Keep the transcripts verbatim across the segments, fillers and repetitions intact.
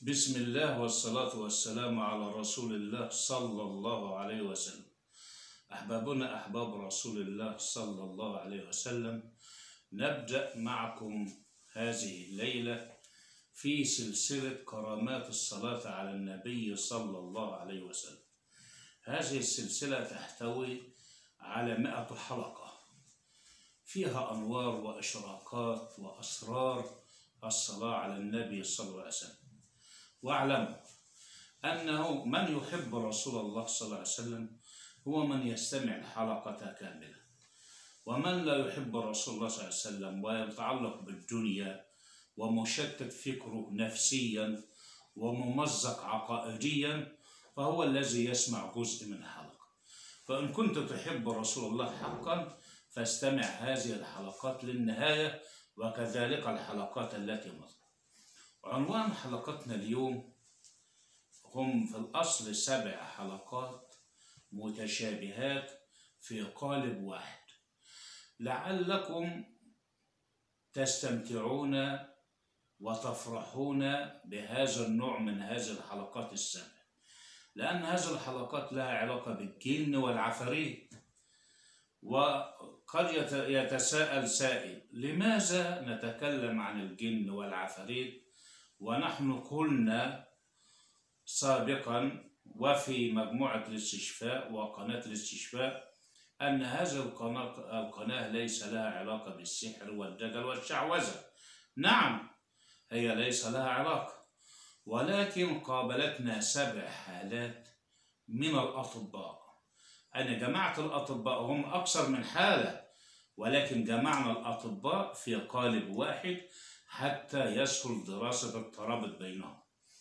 بسم الله والصلاة والسلام على رسول الله صلى الله عليه وسلم. أحبابنا أحباب رسول الله صلى الله عليه وسلم، نبدأ معكم هذه الليلة في سلسلة كرامات الصلاة على النبي صلى الله عليه وسلم. هذه السلسلة تحتوي على مئة حلقة فيها أنوار وإشراقات وأسرار الصلاة على النبي صلى الله عليه وسلم. واعلموا أنه من يحب رسول الله صلى الله عليه وسلم هو من يستمع الحلقة كاملة، ومن لا يحب رسول الله صلى الله عليه وسلم ويتعلق بالدنيا ومشتت فكره نفسيا وممزق عقائديا فهو الذي يسمع جزء من حلقة. فإن كنت تحب رسول الله حقا فاستمع هذه الحلقات للنهاية، وكذلك الحلقات التي مضت. عنوان حلقتنا اليوم هم في الأصل سبع حلقات متشابهات في قالب واحد، لعلكم تستمتعون وتفرحون بهذا النوع من هذه الحلقات السبع، لأن هذه الحلقات لها علاقة بالجن والعفاريت. وقد يتساءل سائل: لماذا نتكلم عن الجن والعفاريت ونحن قلنا سابقا وفي مجموعة الاستشفاء وقناة الاستشفاء أن هذه القناة, القناة ليس لها علاقة بالسحر والدجل والشعوذة؟ نعم، هي ليس لها علاقة، ولكن قابلتنا سبع حالات من الأطباء. أنا جمعت الأطباء، هم أكثر من حالة، ولكن جمعنا الأطباء في قالب واحد حتى يسهل دراسة الترابط بينهم.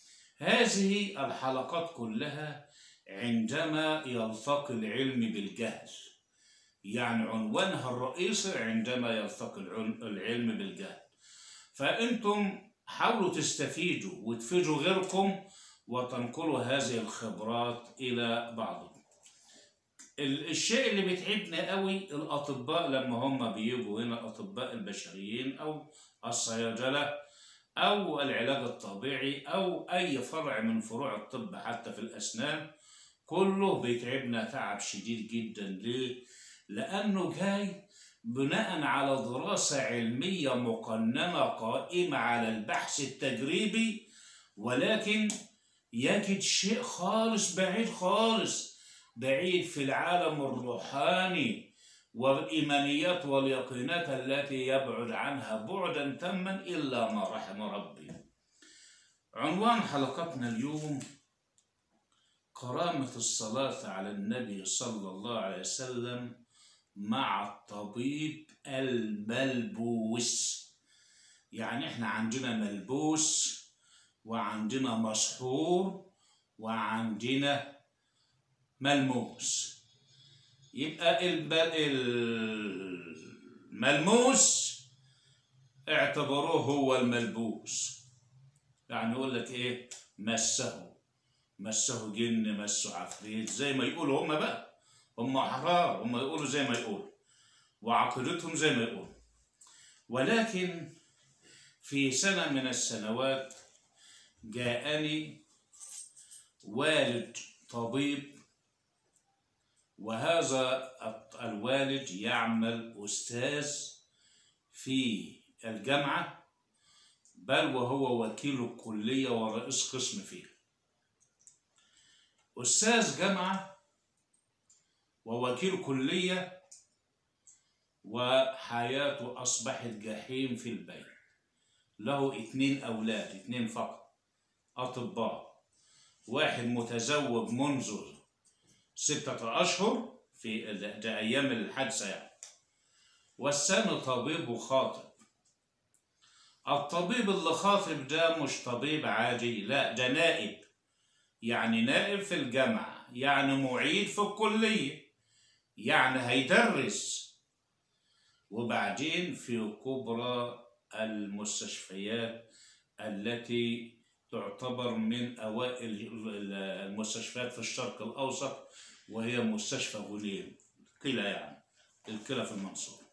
هذه الحلقات كلها عندما يلتقي العلم بالجهل، يعني عنوانها الرئيسي عندما يلتقي العلم بالجهل. فأنتم حاولوا تستفيدوا وتفيدوا غيركم وتنقلوا هذه الخبرات إلى بعضكم. الشيء اللي بيتعبنا قوي الأطباء لما هم بيجوا هنا، الأطباء البشريين أو الصيادلة أو العلاج الطبيعي أو أي فرع من فروع الطب حتى في الأسنان، كله بيتعبنا تعب شديد جدا. ليه؟ لأنه جاي بناء على دراسة علمية مقننة قائمة على البحث التجريبي، ولكن يجد شيء خالص بعيد خالص بعيد في العالم الروحاني والإيمانيات واليقينات التي يبعد عنها بعدا تاما إلا ما رحم ربي. عنوان حلقتنا اليوم كرامة الصلاة على النبي صلى الله عليه وسلم مع الطبيب الملبوس. يعني احنا عندنا ملبوس وعندنا مسحور وعندنا ملموس. يبقى الملموس اعتبروه هو الملبوس، يعني يقول لك ايه؟ مسه مسه جن، مسه عفريت، زي ما يقولوا هم بقى، هم احرار، هم يقولوا زي ما يقولوا وعقيدتهم زي ما يقولوا. ولكن في سنة من السنوات جاءني والد طبيب، وهذا الوالد يعمل أستاذ في الجامعة، بل وهو وكيل الكلية ورئيس قسم فيها. أستاذ جامعة ووكيل كلية، وحياته أصبحت جحيم في البيت. له اثنين أولاد، اثنين فقط أطباء، واحد متزوج منذ ستة أشهر في ده أيام الحادثة يعني، والثاني طبيب وخاطب. الطبيب اللي خاطب ده مش طبيب عادي، لا، ده نائب، يعني نائب في الجامعة، يعني معيد في الكلية، يعني هيدرس. وبعدين في كبرى المستشفيات التي تعتبر من أوائل المستشفيات في الشرق الأوسط، وهي مستشفى غليم كلى، يعني الكلى في المنصورة.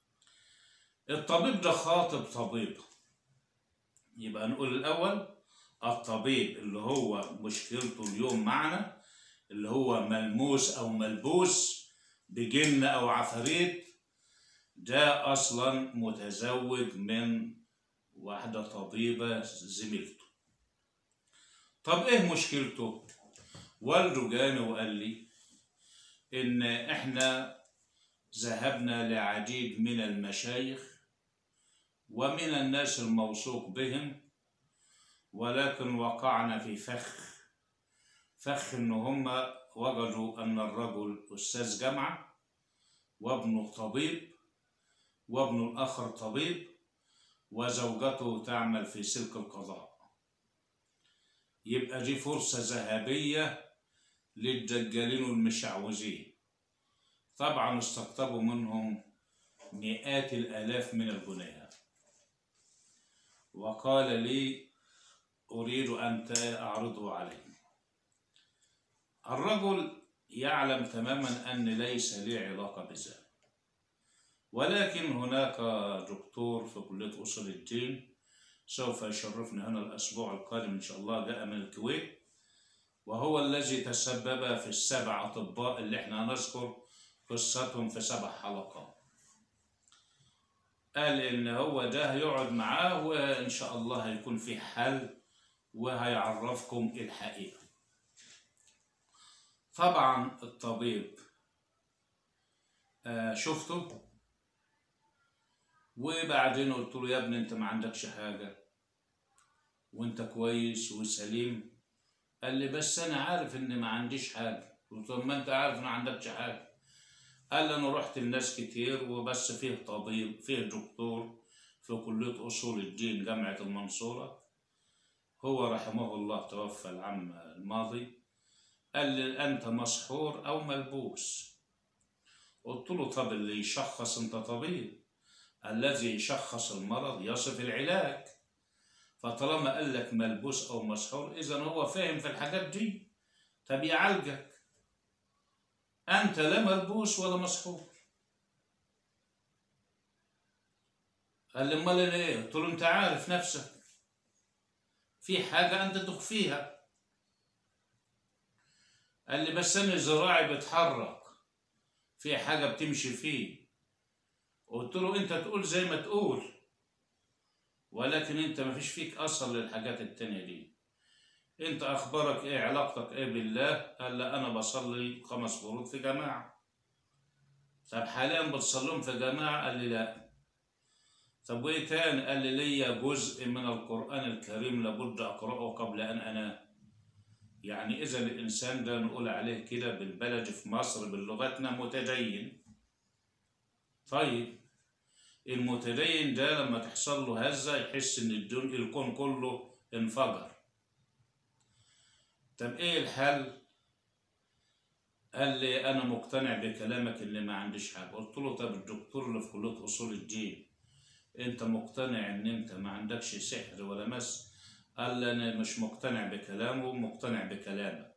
الطبيب ده خاطب طبيب. يبقى نقول الأول الطبيب اللي هو مشكلته اليوم معنا، اللي هو ملموس أو ملبوس بجن أو عفاريت، ده أصلا متزوج من واحدة طبيبة زميلته. طب إيه مشكلته؟ والده جاني وقال لي إن إحنا ذهبنا لعديد من المشايخ ومن الناس الموثوق بهم، ولكن وقعنا في فخ فخ إن هم وجدوا أن الرجل أستاذ جامعة وابنه طبيب وابنه الآخر طبيب وزوجته تعمل في سلك القضاء. يبقى دي فرصة ذهبية للدجالين والمشعوذين. طبعا استقطبوا منهم مئات الآلاف من الجنيهات، وقال لي أريد أن أعرضه عليه. الرجل يعلم تماما أن ليس لي علاقة بذلك، ولكن هناك دكتور في كلية أصول الدين سوف يشرفنا هنا الأسبوع القادم إن شاء الله، جاء من الكويت، وهو الذي تسبب في السبع أطباء اللي احنا نذكر قصتهم في سبع حلقات. قال إن هو ده هيقعد معاه وإن شاء الله هيكون في حل وهيعرفكم الحقيقة. طبعا الطبيب آه شفته، وبعدين قلت له يا ابني انت ما عندكش حاجة وانت كويس وسليم. قال لي بس انا عارف ان ما عنديش حاجة. قلت له ما انت عارف ان ما عندكش حاجة. قال لي انا رحت لناس كتير وبس فيه طبيب فيه دكتور في كلية اصول الدين جامعة المنصورة، هو رحمه الله توفى العام الماضي، قال لي انت مسحور او ملبوس. قلت له طب اللي يشخص، انت طبيب، الذي يشخص المرض يصف العلاج، فطالما قال لك ملبوس او مسحور اذا هو فاهم في الحاجات دي، طب يعالجك. انت لا ملبوس ولا مسحور. قال لي امال ايه؟ قلت له انت عارف نفسك في حاجه انت تخفيها. قال لي بس انا ذراعي بيتحرك، في حاجه بتمشي فيه. قلت له انت تقول زي ما تقول، ولكن انت ما فيش فيك اثر للحاجات التانية دي. انت اخبارك ايه؟ علاقتك ايه بالله؟ قال لا انا بصلي خمس فروض في جماعة. طب حاليا بتصليهم في جماعة؟ قال لي لا. طب وايه تاني؟ قال لي ليا جزء من القرآن الكريم لابد اقرأه قبل ان انام. يعني اذا الانسان ده نقول عليه كده بالبلد في مصر بلغتنا متدين. طيب المتدين ده لما تحصل له هزة يحس ان الدنيا الكون كله انفجر. طب ايه الحل؟ قال لي انا مقتنع بكلامك ان ما عنديش حاجه. قلت له طب الدكتور اللي في كليه اصول الدين انت مقتنع ان انت ما عندكش سحر ولا مس؟ قال لي انا مش مقتنع بكلامه، مقتنع بكلامك.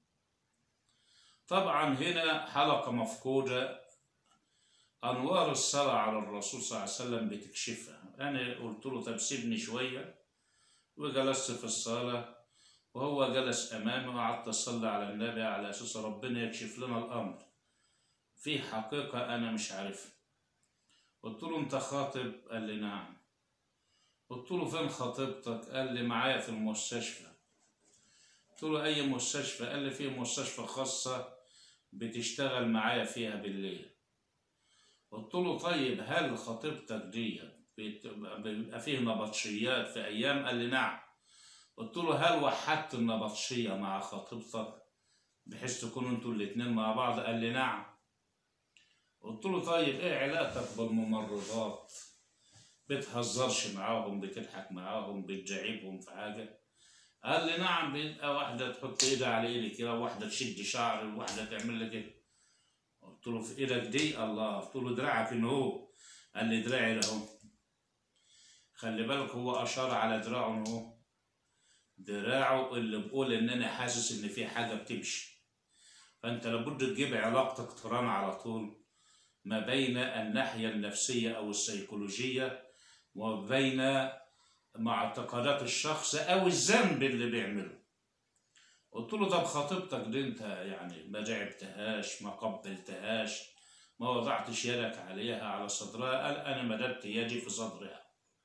طبعا هنا حلقه مفقوده، انوار الصلاه على الرسول صلى الله عليه وسلم بتكشفها. انا قلت له طب سيبني شويه، وجلست في الصلاه وهو جلس امامي وقعدت اصلي على النبي على اساس ربنا يكشف لنا الامر في حقيقه انا مش عارفها. قلت له انت خاطب؟ قال لي نعم. قلت له فين خطيبتك؟ قال لي معايا في المستشفى. قلت له اي مستشفى؟ قال لي في مستشفى خاصه بتشتغل معايا فيها بالليل. قلت له طيب هل خطيبتك دي بيبقى فيه نبطشيات في ايام؟ قال لي نعم. قلت له هل وحدت النبطشيه مع خطيبتك بحيث تكونوا انتوا الاتنين مع بعض؟ قال لي نعم. قلت له طيب ايه علاقتك بالممرضات؟ بتهزرش معاهم؟ بتضحك معاهم؟ بتجعبهم في حاجه؟ قال لي نعم، بيبقى واحده تحط ايدها على ايدي كده، وواحده تشد شعري، وواحده تعمل لي كده. قلت له في ايدك دي؟ الله. قلت له دراعك ان هو؟ قال لي دراعي اهو. خلي بالك هو اشار على دراعه ان هو دراعه اللي بقول ان انا حاسس ان في حاجه بتمشي. فانت لابد تجيب علاقه اقتران على طول ما بين الناحيه النفسيه او السيكولوجيه وبين مع اعتقادات الشخص او الذنب اللي بيعمله. قلت له طب خطيبتك دي انت يعني ما جعبتهاش، ما قبلتهاش، ما وضعتش يدك عليها على صدرها؟ قال انا مددت يدي في صدرها.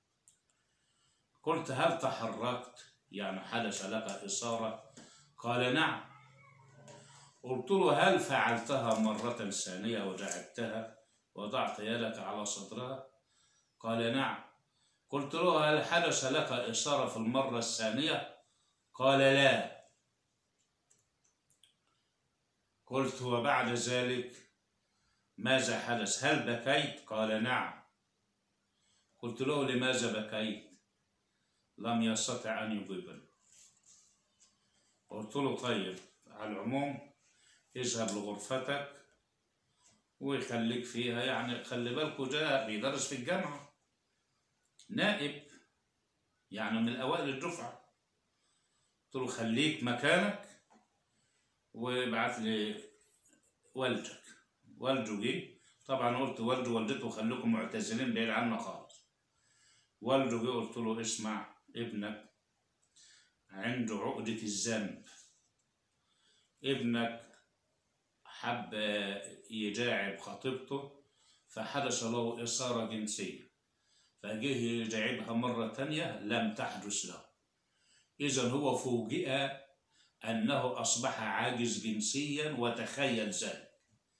قلت هل تحركت؟ يعني حدث لك إثارة؟ قال نعم. قلت له هل فعلتها مرة ثانية وجعبتها وضعت يدك على صدرها؟ قال نعم. قلت له هل حدث لك إثارة في المرة الثانية؟ قال لا. قلت وبعد ذلك ماذا حدث؟ هل بكيت؟ قال نعم. قلت له لماذا بكيت؟ لم يستطع أن يجيبني. قلت له طيب على العموم اذهب لغرفتك ويخليك فيها، يعني خلي بالكوا ده بيدرس في الجامعة، نائب يعني من أوائل الدفعة. قلت له خليك مكانك وابعت لي والدك. والده جه، طبعا قلت والده والدته خليكم معتزلين بعيد عنا خالص. والده جه قلت له اسمع، ابنك عنده عقدة الذنب، ابنك حب يجاعب خطيبته فحدث له إثارة جنسية، فجه يجاعبها مرة تانية لم تحدث له، إذا هو فوجئ أنه أصبح عاجز جنسيا وتخيل ذلك،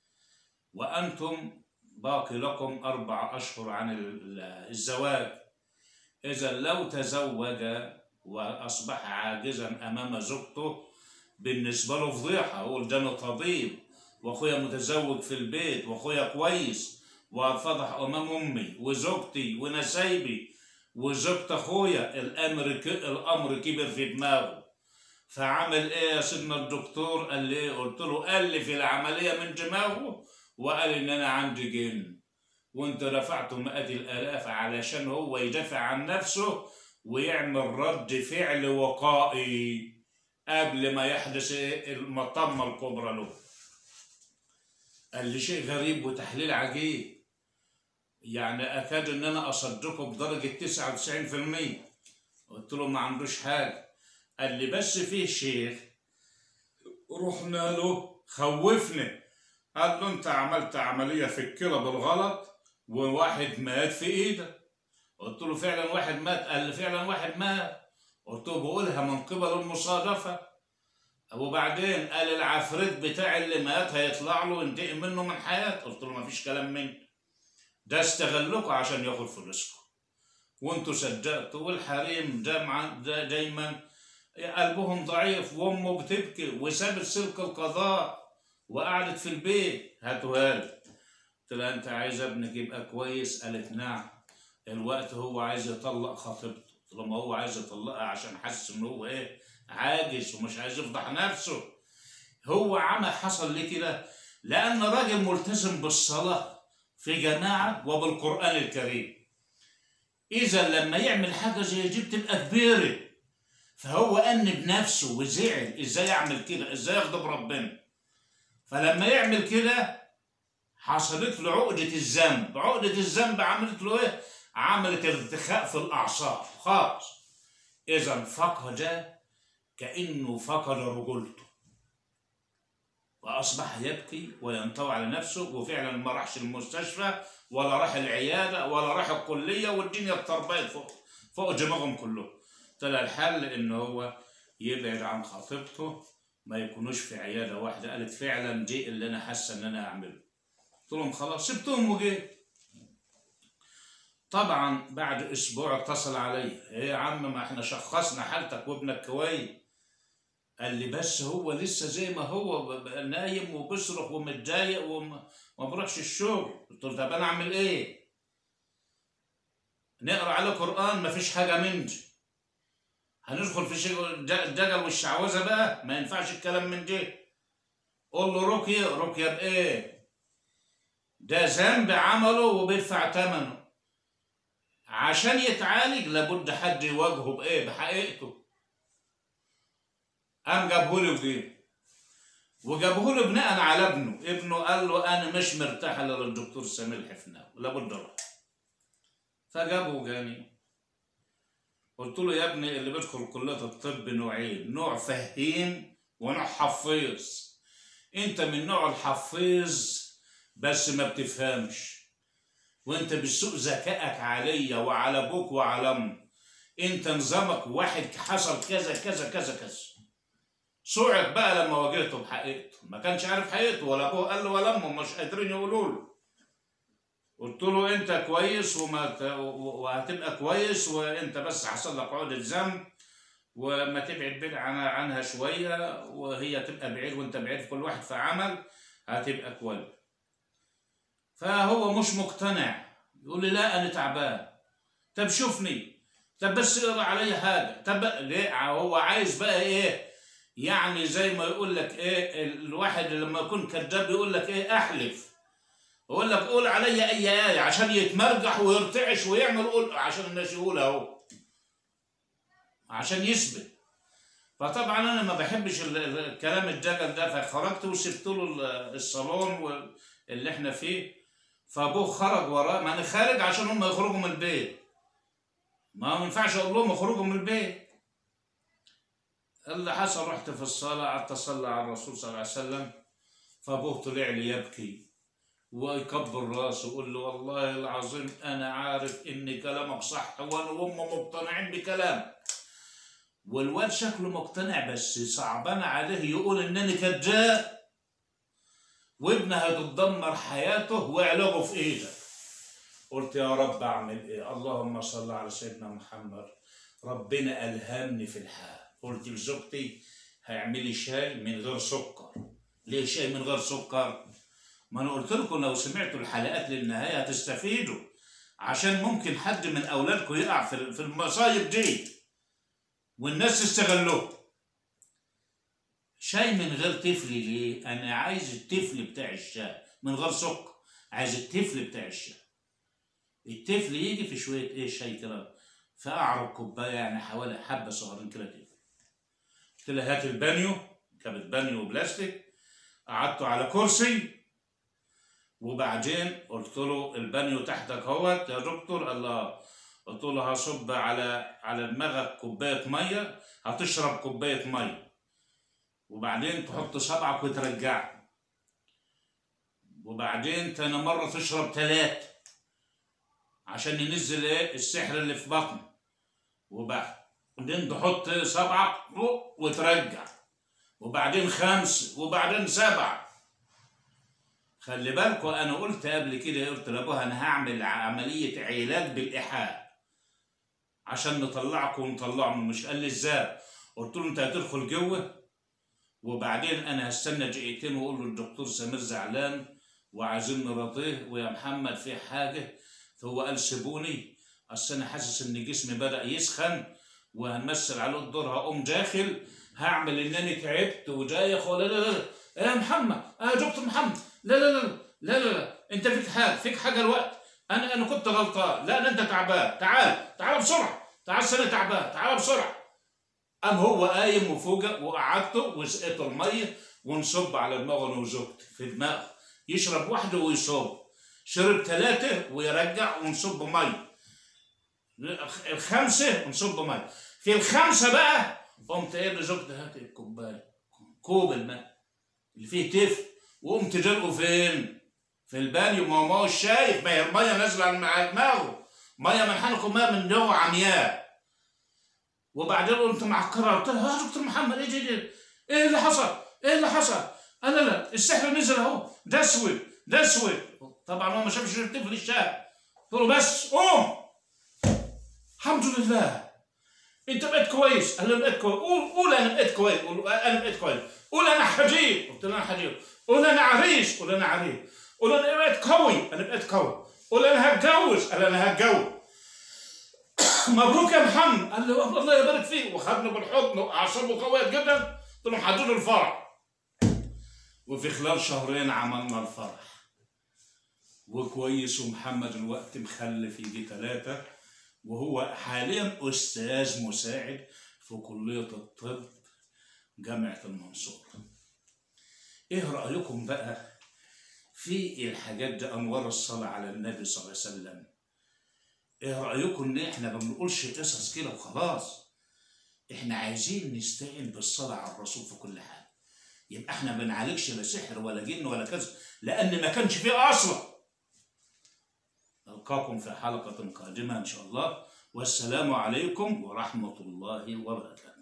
وأنتم باقي لكم أربع أشهر عن الزواج، إذا لو تزوج وأصبح عاجزا أمام زوجته بالنسبة له فضيحة، يقول ده أنا طبيب وأخويا متزوج في البيت وأخويا كويس وفضح أمام أمي وزوجتي ونسايبي وزوجة أخويا. الأمر الأمر كبر في دماغه، فعمل إيه يا سيدنا الدكتور؟ قال لي إيه؟ قلت له قال لي في العملية من دماغه وقال إن أنا عندي جن، وأنت دفعته مئات الآلاف علشان هو يدافع عن نفسه ويعمل رد فعل وقائي قبل ما يحدث المطمة الكبرى له. قال لي شيء غريب وتحليل عجيب، يعني أكاد إن أنا أصدقه بدرجة تسعة وتسعين في المية. قلت له ما عندوش حاجة. قال لي بس فيه شيخ رحنا له خوفني، قال له أنت عملت عملية في الكلى بالغلط وواحد مات في إيدك. قلت له فعلا واحد مات؟ قال لي فعلا واحد مات. قلت له بقولها من قبل المصادفة. وبعدين قال العفريت بتاع اللي مات هيطلع له ينتقم منه من حياته. قلت له ما فيش كلام منه، ده استغلكوا عشان ياخد فلوسكم وانتوا صدقتوا. والحريم ده, ده دايما قلبهم ضعيف، وامه بتبكي وسابت سلك القضاء وقعدت في البيت هاتوها لي. قلت لها انت عايز ابنك يبقى كويس؟ قالت نعم. الوقت هو عايز يطلق خطيبته. قلت له ما هو عايز يطلقها عشان حاسس ان هو ايه عاجز ومش عايز يفضح نفسه. هو عمل حصل ليه كده؟ لأن راجل ملتزم بالصلاة في جماعة وبالقرآن الكريم، إذا لما يعمل حاجة زي دي بتبقى كبيرة، فهو أنب نفسه وزعل إزاي يعمل كده، إزاي يغضب ربنا. فلما يعمل كده حصلت له عقدة الذنب. عقدة الذنب عملت له إيه؟ عملت ارتخاء في الأعصاب خالص. إذا فقد كأنه فقد رجولته وأصبح يبكي وينطوي على نفسه، وفعلا ما راحش المستشفى ولا راح العيادة ولا راح الكلية، والدنيا اتربيت فوق فوق دماغهم كلهم. طلع الحل إن هو يبعد عن خطيبته، ما يكونوش في عيادة واحدة. قالت فعلا دي اللي أنا حاسة إن أنا أعمله. قلت لهم خلاص سبتهم وجيت. طبعا بعد أسبوع اتصل علي، إيه يا عم ما إحنا شخصنا حالتك وابنك كويس. قال لي بس هو لسه زي ما هو نايم وبيصرخ ومتضايق وما بروحش الشغل. قلت له طب انا اعمل ايه؟ نقرا عليه قران؟ مفيش حاجه من دي. هندخل في شيء الدجل والشعوذه بقى؟ ما ينفعش الكلام من دي. قول له رقيه. رقيه بايه؟ ده ذنب عمله وبيدفع ثمنه. عشان يتعالج لابد حد يواجهه بايه؟ بحقيقته. قام جابهولي وجيه، وجابهولي بناء على ابنه. ابنه قال له انا مش مرتاح الا للدكتور سمير الحفناوي، لابد اروح. فجابه وجاني قلت له يا ابني اللي بيدخل كلية الطب نوعين، نوع فهيم ونوع حفيظ. انت من نوع الحفيظ بس ما بتفهمش، وانت بتسوق ذكائك عليا وعلى ابوك وعلى امك. انت نظامك واحد حصل كذا كذا كذا كذا. صعق بقى لما واجهته بحقيقته، ما كانش عارف حقيقته، ولا ابوه قال له ولا امه مش قادرين يقولوا له. قلت له انت كويس وما وهتبقى كويس، وانت بس حصل لك عقدة ذنب، وما تبعد بعيد عنها شويه، وهي تبقى بعيد وانت بعيد، كل واحد في عمل، هتبقى كويس. فهو مش مقتنع، يقول لي لا انا تعبان. طب شوفني، طب بس اقرا عليا حاجه، طب ليه؟ هو عايز بقى ايه؟ يعني زي ما يقول لك ايه الواحد لما يكون كذاب يقول لك ايه؟ احلف. يقول لك قول عليا اي ايه عشان يتمرجح ويرتعش ويعمل، قول عشان الناس يقول اهو، عشان يثبت. فطبعا انا ما بحبش الكلام الدجل ده، فخرجت وسبت له الصالون اللي احنا فيه. فابوه خرج وراه، ما انا خارج عشان هم يخرجوا من البيت، ما ينفعش اقول لهم اخرجوا من البيت. اللي حصل رحت في الصلاه، قعدت اصلي على الرسول صلى الله عليه وسلم. فابوه طلع لي يبكي ويكبر راسه ويقول له والله العظيم انا عارف ان كلامك صح، وانا وهم مقتنعين بكلامك. والواد شكله مقتنع، بس صعبان عليه يقول انني كذاب، وابنه هتتدمر حياته وعلاجه في ايدك. قلت يا رب اعمل ايه؟ اللهم صل على سيدنا محمد. ربنا الهمني في الحال. قلت لزوجتي هيعملي شاي من غير سكر. ليه شاي من غير سكر؟ ما انا قلت لكم لو سمعتوا الحلقات للنهايه هتستفيدوا، عشان ممكن حد من اولادكم يقع في المصايب دي والناس تستغلوه. شاي من غير تفل ليه؟ انا عايز التفل بتاع الشاي من غير سكر، عايز التفل بتاع الشاي. التفل يجي في شويه ايه شاي كده، فاعرض كوبايه يعني حوالي حبه صغيرين كده تفل. قلت له هات البانيو، كانت بانيو بلاستيك، قعدته على كرسي، وبعدين قلت له البانيو تحتك اهوت يا دكتور. الله. قلت له هصب على على دماغك كوبايه ميه، هتشرب كوبايه ميه، وبعدين تحط صبعك وترجعه، وبعدين تاني مره تشرب ثلاثه عشان ينزل ايه السحر اللي في بطنك، وبعدين تحط صبعك وترجع، وبعدين خمسه، وبعدين سبعه. خلي بالكوا انا قلت قبل كده، قلت لابوها انا هعمل عمليه علاج بالايحاء عشان نطلعكم ونطلعهم. مش قال لي ازاي؟ قلت له انت هتدخل جوه، وبعدين انا هستنى دقيقتين واقول له الدكتور سمير زعلان وعايزين نراضيه، ويا محمد في حاجه. فهو قال سيبوني، اصل انا حاسس ان جسمي بدا يسخن وهنمثل عليه الدور، هقوم داخل هعمل انني تعبت ودايخ. ولا لا لا لا يا محمد، يا دكتور محمد، لا لا لا لا لا لا انت فيك حاجه، فيك حاجه الوقت، انا انا كنت غلطان، لا انت تعبان، تعال تعال بسرعه، تعال انا تعبان، تعال بسرعه. قام هو قايم وفوجئ، وقعدته وسقيته الميه ونصب على دماغه انا وزوجتي في دماغه، يشرب واحده ويصب، شرب ثلاثه ويرجع ونصب ميه، الخمسه ونصب ميه. في الخمسه بقى قمت قايل لزوجتي هات الكوبايه، كوب الماء اللي فيه تفل، وقمت جرقه فين؟ في البانيو. ما هو مش شايف، ما هي الميه نازله على دماغه، ميه من حنكم، ميه من جوه عمياء. وبعدين قلت معكرها، قلت لها يا دكتور محمد ايه ده؟ ايه اللي حصل؟ ايه اللي حصل؟ قال لا لا السحر نزل اهو، ده اسود ده اسود. طبعا هو ما شافش الطفل الشاب. قلت له بس قوم، الحمد لله انت بقيت كويس. قال له بقيت كويس. قول قول انا بقيت كويس، قول انا بقيت كويس، قول انا حجيب. قلت له انا حجيب. قول انا عريس، قول انا عريس. قول انا بقيت قوي، انا بقيت قوي. قول انا هتجوز، قال انا هتجوز. مبروك يا محمد. قال له الله يبارك فيك، وخدنا بالحضن واعصابه قويه جدا. قلت له محددوا الفرح، وفي خلال شهرين عملنا الفرح وكويس. ومحمد الوقت مخلف يجي ثلاثه، وهو حاليا استاذ مساعد في كليه الطب جامعه المنصوره. ايه رايكم بقى في الحاجات دي؟ انوار الصلاه على النبي صلى الله عليه وسلم. ايه رأيكم ان احنا ما بنقولش قصص كده وخلاص؟ احنا عايزين نستعين بالصلاة على الرسول في كل حال. يبقى احنا ما بنعالجش لا سحر ولا جن ولا كذا، لان ما كانش فيه اصلا. نلقاكم في حلقة قادمة ان شاء الله، والسلام عليكم ورحمة الله وبركاته.